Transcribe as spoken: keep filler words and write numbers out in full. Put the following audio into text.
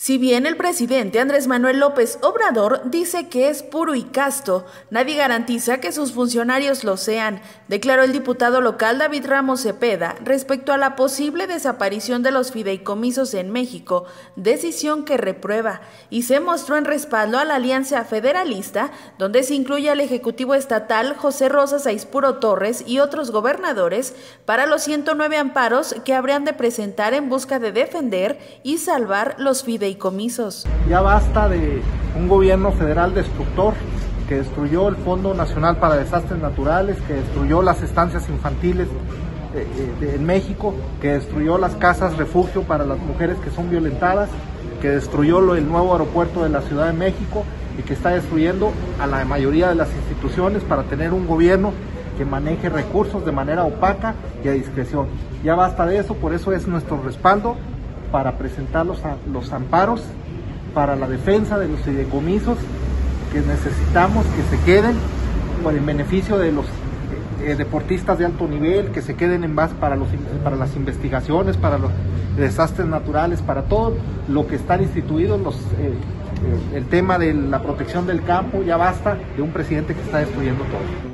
Si bien el presidente Andrés Manuel López Obrador dice que es puro y casto, nadie garantiza que sus funcionarios lo sean, declaró el diputado local David Ramos Cepeda respecto a la posible desaparición de los fideicomisos en México, decisión que reprueba, y se mostró en respaldo a la Alianza Federalista, donde se incluye al Ejecutivo Estatal José Rosa Saizpuro Torres y otros gobernadores para los ciento nueve amparos que habrían de presentar en busca de defender y salvar los fideicomisos. Ya basta de un gobierno federal destructor que destruyó el Fondo Nacional para Desastres Naturales, que destruyó las estancias infantiles de, de, en México, que destruyó las casas refugio para las mujeres que son violentadas, que destruyó el nuevo aeropuerto de la Ciudad de México y que está destruyendo a la mayoría de las instituciones para tener un gobierno que maneje recursos de manera opaca y a discreción. Ya basta de eso, por eso es nuestro respaldo para presentar los, los amparos para la defensa de los fideicomisos que necesitamos que se queden por el beneficio de los eh, deportistas de alto nivel, que se queden en base para, los, para las investigaciones, para los desastres naturales, para todo lo que están instituidos, los, eh, eh, el tema de la protección del campo. Ya basta de un presidente que está destruyendo todo.